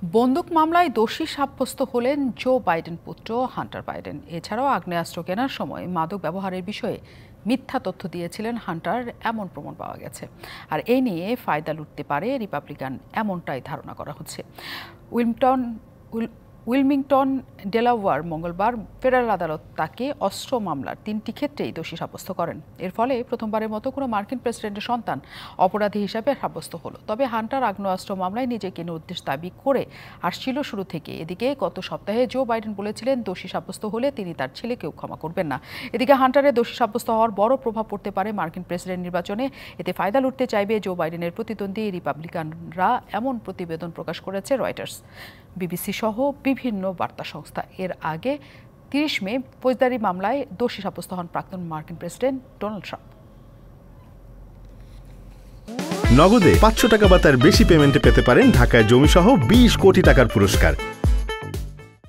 বন্দুক মামলায় দোষী সাব্যস্ত হলেন জো বাইডেন পুত্র হান্টার বাইডেন। এছাড়াও আগ্নেয়াস্ত্র কেনার সময় মাদক ব্যবহারের বিষয়ে মিথ্যা তথ্য দিয়েছিলেন হান্টার, এমন প্রমাণ পাওয়া গেছে। আর এই নিয়ে ফায়দা লুটতে পারে রিপাবলিকান, এমনটাই ধারণা করা হচ্ছে। উইলমিংটন ডেলাওয়ার মঙ্গলবার ফেডারেল আদালত তাকে অস্ত্র মামলার 3টি ক্ষেত্রেই দোষী সাব্যস্ত করেন। এর ফলে প্রথমবারের মতো কোনো মার্কিন প্রেসিডেন্টের সন্তান অপরাধী হিসাবে সাব্যস্ত হলো। তবে হান্টার আগ্নেয়াস্ত্র মামলায় নিজেকে নির্দোষ দাবি করে আসছিল শুরু থেকে। এদিকে গত সপ্তাহে জো বাইডেন বলেছিলেন দোষী সাব্যস্ত হলে তিনি তার ছেলেকেও ক্ষমা করবেন না। এদিকে হান্টারের দোষী সাব্যস্ত হওয়ার বড় প্রভাব পড়তে পারে মার্কিন প্রেসিডেন্ট নির্বাচনে। এতে ফায়দা লুটতে চাইবে জো বাইডেনের প্রতিদ্বন্দ্বী রিপাবলিকানরা, এমন প্রতিবেদন প্রকাশ করেছে রয়টার্স, বিবিসি সহ বিভিন্ন বার্তা সংস্থা। এর আগে 30 মে ফৌজদারি মামলায় দোষী সাব্যস্ত হন প্রাক্তন মার্কিন প্রেসিডেন্ট ডোনাল্ড ট্রাম্প। নগদে 500 টাকা বা তার বেশি পেমেন্টে পেতে পারেন ঢাকায় জমিসহ 20 কোটি টাকার পুরস্কার।